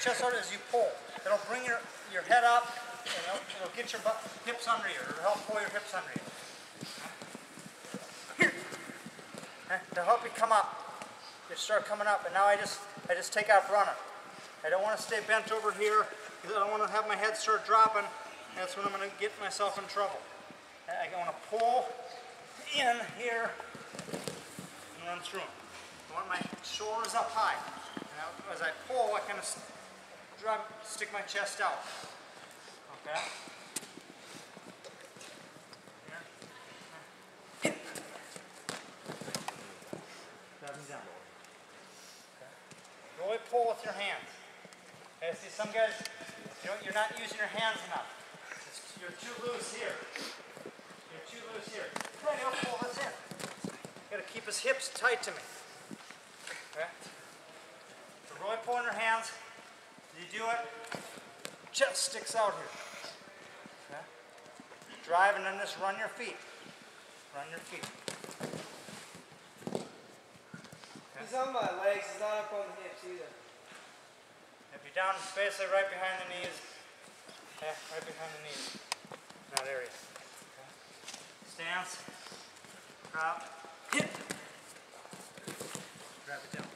chest out as you pull. It'll bring your head up, and it'll get your hips under you, or help pull your hips under you. Here. To help you come up. You start coming up, and now I just take off running. I don't want to stay bent over here because I don't want to have my head start dropping. That's when I'm going to get myself in trouble. I want to pull in here and run through them. I want my shoulders up high. And as I pull, I kind of stick my chest out. Okay? Grab them down. Okay. Really pull with your hands. Okay, see some guys, you're not using your hands enough. You're too loose here. You're too loose here. Right, he'll pull this in. Got to keep his hips tight to me. Okay? So really pull in your hands. As you do it, chest sticks out here. Okay? Drive and then just run your feet. Run your feet. Okay? He's on my legs, he's not up on the hips either. If you're down, it's basically right behind the knees. Yeah, right behind the knees. In that area. Okay. Stance. Drop. Hit. Grab it down.